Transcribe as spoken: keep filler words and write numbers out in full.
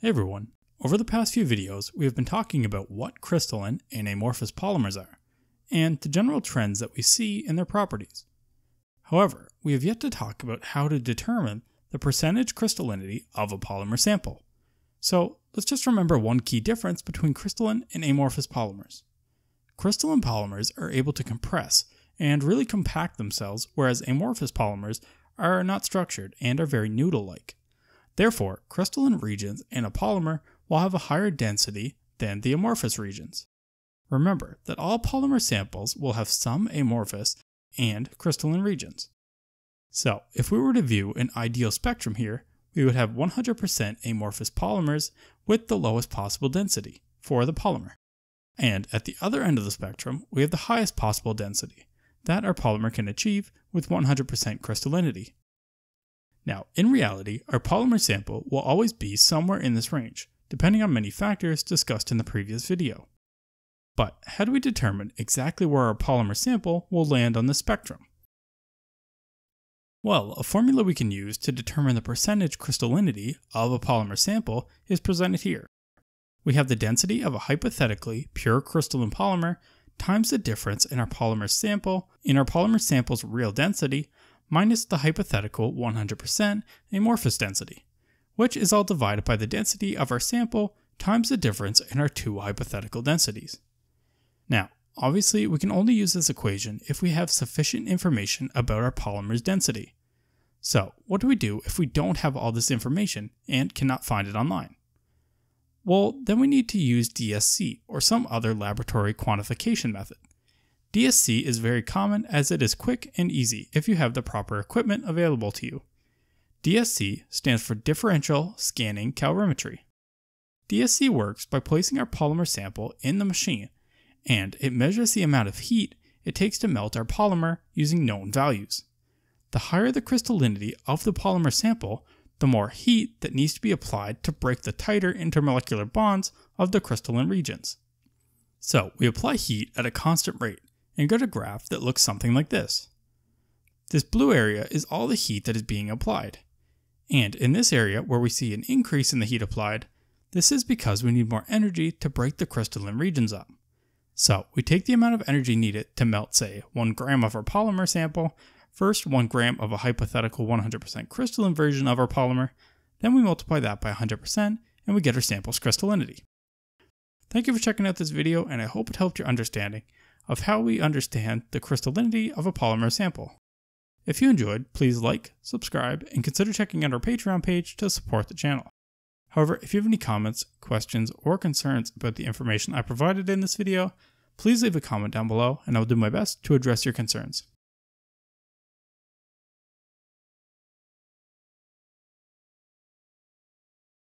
Hey everyone, over the past few videos we have been talking about what crystalline and amorphous polymers are, and the general trends that we see in their properties. However, we have yet to talk about how to determine the percentage crystallinity of a polymer sample. So let's just remember one key difference between crystalline and amorphous polymers. Crystalline polymers are able to compress and really compact themselves, whereas amorphous polymers are not structured and are very noodle-like. Therefore, crystalline regions in a polymer will have a higher density than the amorphous regions. Remember that all polymer samples will have some amorphous and crystalline regions. So, if we were to view an ideal spectrum here, we would have one hundred percent amorphous polymers with the lowest possible density for the polymer. And at the other end of the spectrum, we have the highest possible density that our polymer can achieve with one hundred percent crystallinity. Now, in reality, our polymer sample will always be somewhere in this range, depending on many factors discussed in the previous video. But how do we determine exactly where our polymer sample will land on the spectrum? Well, a formula we can use to determine the percentage crystallinity of a polymer sample is presented here. We have the density of a hypothetically pure crystalline polymer times the difference in our polymer sample in our polymer sample's real density minus the hypothetical one hundred percent amorphous density, which is all divided by the density of our sample times the difference in our two hypothetical densities. Now, obviously we can only use this equation if we have sufficient information about our polymer's density. So, what do we do if we don't have all this information and cannot find it online? Well, then we need to use D S C or some other laboratory quantification method. D S C is very common as it is quick and easy if you have the proper equipment available to you. D S C stands for Differential Scanning Calorimetry. D S C works by placing our polymer sample in the machine, and it measures the amount of heat it takes to melt our polymer using known values. The higher the crystallinity of the polymer sample, the more heat that needs to be applied to break the tighter intermolecular bonds of the crystalline regions. So we apply heat at a constant rate and get a graph that looks something like this. This blue area is all the heat that is being applied. And in this area where we see an increase in the heat applied, this is because we need more energy to break the crystalline regions up. So we take the amount of energy needed to melt, say, one gram of our polymer sample, first one gram of a hypothetical one hundred percent crystalline version of our polymer, then we multiply that by one hundred percent and we get our sample's crystallinity. Thank you for checking out this video, and I hope it helped your understanding of how we understand the crystallinity of a polymer sample. If you enjoyed, please like, subscribe, and consider checking out our Patreon page to support the channel. However, if you have any comments, questions, or concerns about the information I provided in this video, please leave a comment down below and I will do my best to address your concerns.